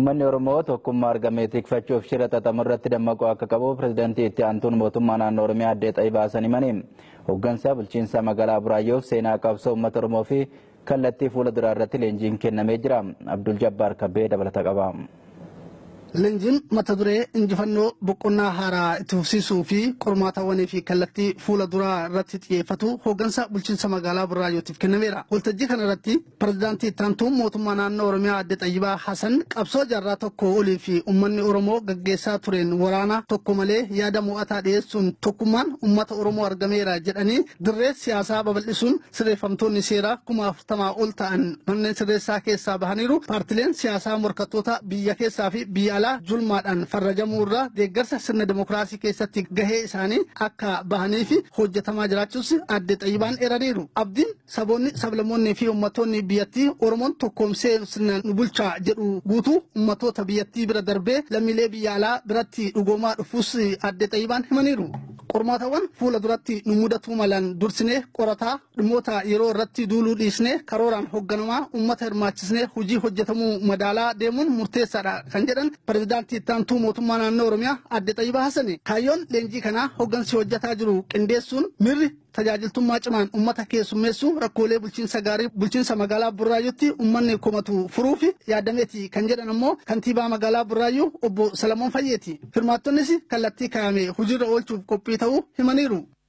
Manni Oromoo tokkummaa argamee tikfachuuf shira xaxamurratti dammaquu akka qabu pirezidaantii itti aantuun mootummaa naannoo Oromiyaa Aadde Xaayibaa Hasan himanii. Hooggansa bulchiinsa magaalaa Buraayyoof seenaa qabsoo uummata Oromoo fi kallattii fuula duraa irratti leenjiin kennamee jira. Abdul Jabbaar Kabbee dabalata qaba. Leenjiin mata duree injifannoo boqonnaa haaraa itti fufsiisuu fi qormaatawwanii fi kallattii fuula duraa irratti xiyyeeffatu hooggansa bulchiinsa magaalaa Buraayyootiif kennameera. Waltajjii kana irratti pirezidaantii itti aantuun mootummaa naannoo Oromiyaa Aadde Xaayibaa Hasan qabsoo jaarraa tokko olii fi uummanni Oromoo gaggeessaa tureen waraana tokko malee yaada mo'ataa dhiyeessuun tokkummaan uummata Oromoo argameera jedhanii dirree siyaasaa babal'isuun sirreeffamtoonni seeraa 40 ol ta'an manneen sirreessaa keessaa bahaniiru. Paartileen siyaasaa morkattoota biyya keessaa fi biyya julmaadhaan farrajamuu irraa deeggarsa sirna dimokiraasii keessatti gahee isaanii akka bahanii fi hojjetamaa jiraachuus Aadde Xaayibaan eeraniiru. Abdiin saboonni sablammoonni fi uummattoonni biyyattii Oromoon tokkoomsee sirna nu bulchaa jedhu guutuu uummattoota biyyattii bira darbee lammiilee biyya alaa biratti dhugoomaa dhufuus Aadde Xaayibaan himaniiru. Qormaatawwan fuula duratti nu mudatu malan dursinee qorataa dhimmoota yeroo irratti duuluu dhiisnee karooraan hoogganamaa uummata hirmaachisnee hojii hojjetamuu madaalaa deemuun murteessaadha kan jedhan pirezidaantii itti aantuu mootummaa naannoo Oromiyaa Aadde Xaayibaa Hasan. Kaayyoon leenjii kanaa hooggansi hojjetaa jiru qindeessuun mirri tajaajiltummaa cimaan uummata keessummeessuu rakkoolee bulchiinsa gaarii bulchiinsa magaalaa Buraayyootti uummanni komatu furuu fi yaadameeti kan jedhan ammoo kantiibaa magaalaa Buraayyoo obbo Salamoon Fayyeeti. Hirmaattonnis kallattii kaa'ame hojiirra oolchuuf qophii ta'uu himaniiru.